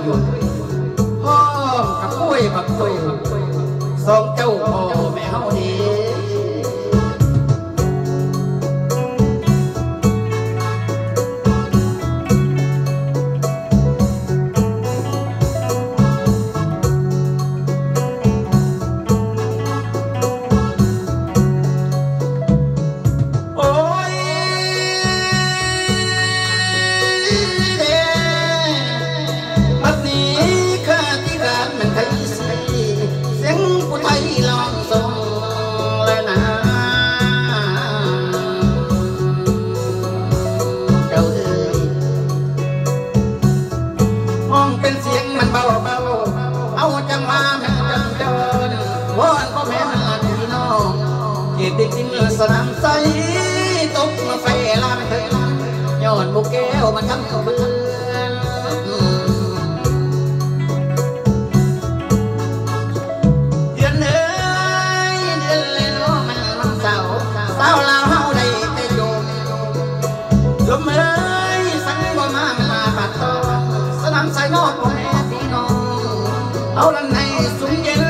อยู่พ่อกับปุ้ยกับปุ้ยสองเจ้าพ่อแม่เฮาดีสนามใสตกมาไฟลามเถิดย้อนบุกแก้วมันทำเขาเบื่อเดือนเอ้ยเดือนเล่นว่ามันเศร้าลาวเฮาได้แต่โยมลมเอ้ยสังบ่มาปัดตอสนามใสนอกพ่อแม่พี่น้องเอาลันให้สุ่มเย็น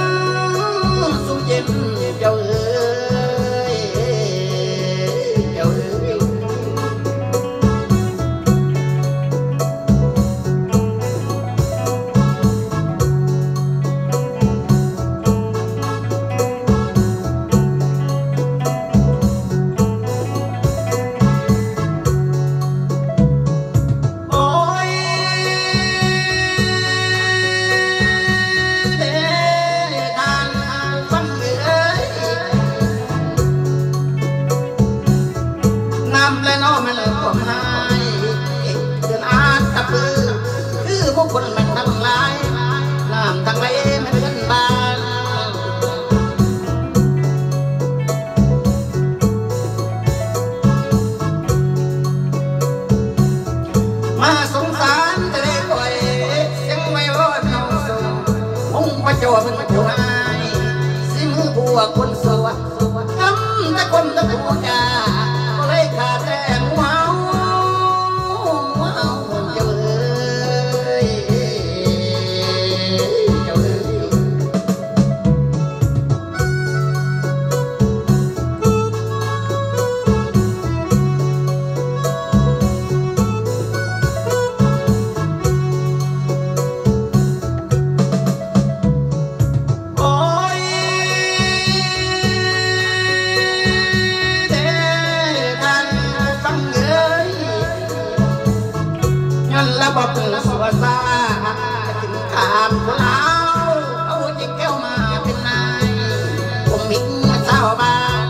เจ้าเอ้ยคนมันทั้งหลายน้ำทั้งไหลมันเลื่อนบานมาสงสารทะเลก่อยเสียงไว้วอนน้องสูงองค์พระเจ้ามันมาช่วยสิมือบัวคนสวะทำแต่คนตะปูจ่าก็เลยขาดแต่ว้าวบอกสัวซาถึงขามคนลาวเอาจิกแก้วมาเป็นนายผมมิงมาเจ้าบ้าน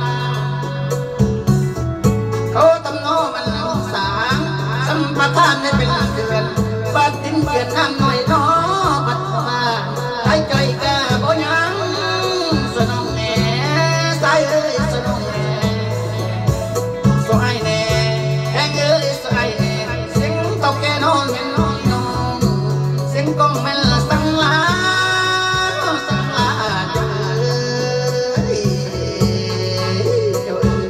เขาตำโนมันสางสัมปทานได้เป็นเดือนบาดทิ้งเกียรติน้ำหน่อยน้อปัดมาให้ใจกะบ่ยังสนองแน่สายเอ้ยสนองแน่สายแน่แหงเอ้ยสายแน่เสียงตกแกนอนก็มันสังลาเจ้าเอ้ยเจ้าเอ้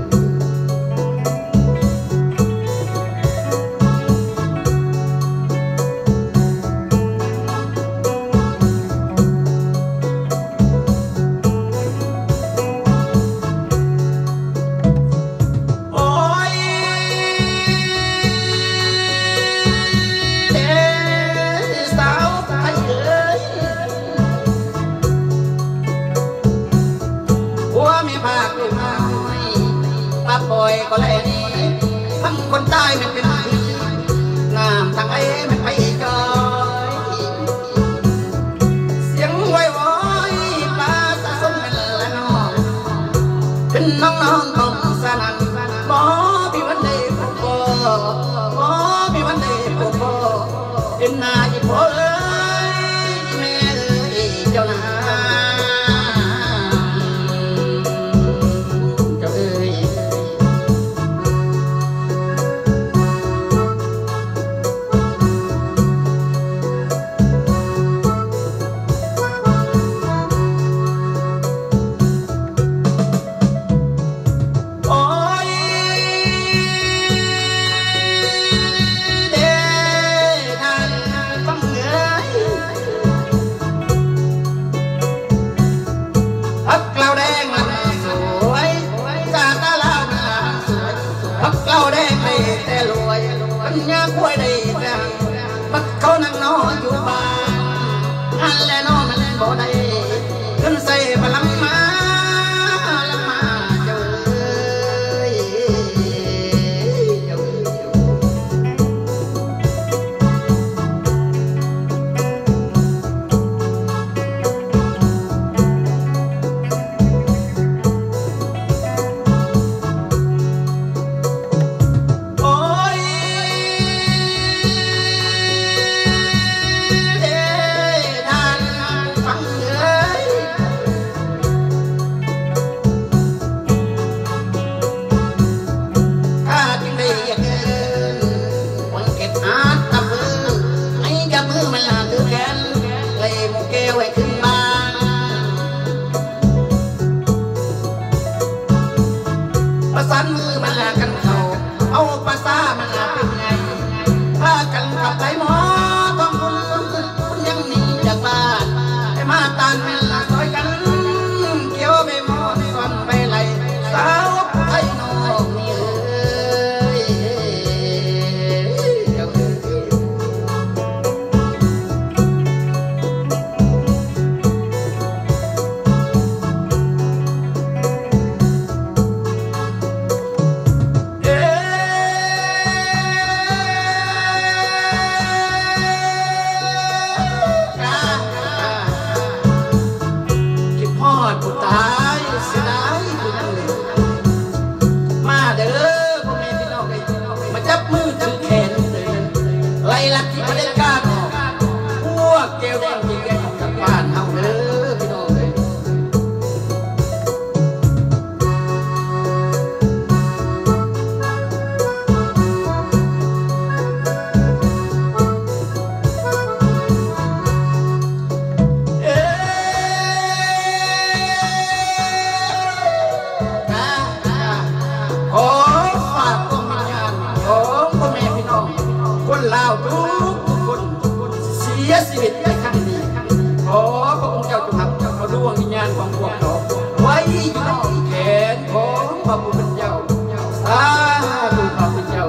ก็เลยทั้งคนใต้มันเป็นผีน้ำทางไอ้มันไปจอยเสียงไว้วอยปลาสะสมเป็นละน้องเป็นน้องของสนั่นหมอพี่วันเดย์ผู้บ่หมอพี่วันเดย์ผู้บ่เป็นนายพ่อเอ้ยแม่เอ้ยเจ้านาฟังเปัญญาควายได้ดังบัดเขานั่งนออยู่บ้านอันและนอมันบ่ได้ขึ้นใส่พลังมาละมาเจ้าประสานมือมันลากันเข้าเอาภาษามันลาเป็นไงพากันขับไปหมอต้องคุณยังหนีจากบ้านให้มาตานมันลาซอยกันเกี่ยวไปหมอส่วนไปไหลสาวไทยนอกนี่ผู้ตายเสียดายผู้ยังเหลือมาเด้อพ่อแม่พี่น้องมาจับมือถือแขนไล่ลักที่ประเด็นการพวกแก้วแดงที่แกทำกับบ้านเฮาเด้อพี่น้องคนลาวทุกคนเสียชีวิตในครั้งนี้ขอพระองค์เจ้าจงรับมาดวงวิญญาณของพวกเราไว้อยู่ในแขนของพระผู้เป็นเจ้าสาธุพระผู้เป็นเจ้า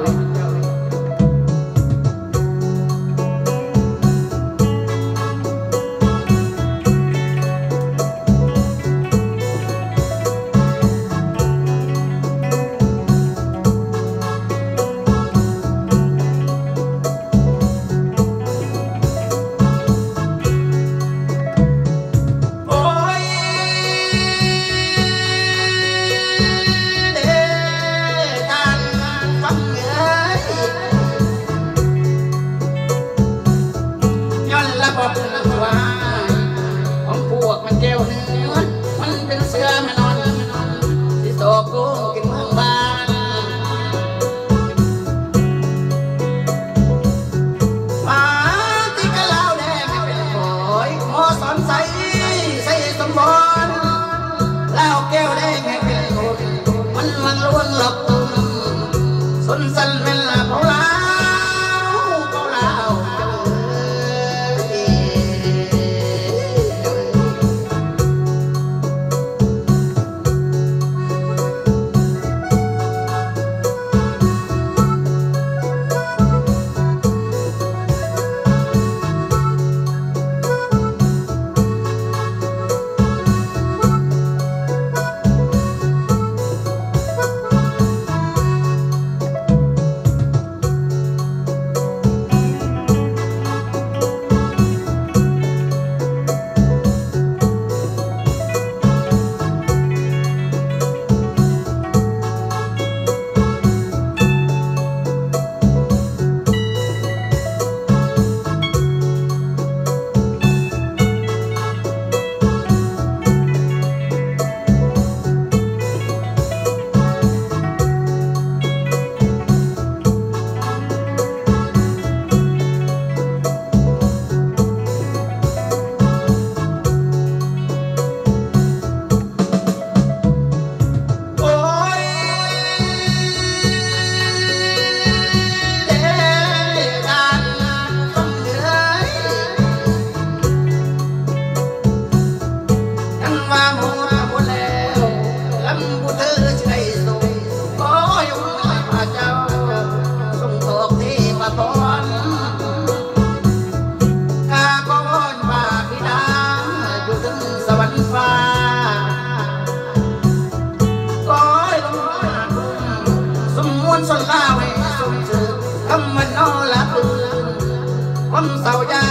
เศร้ายา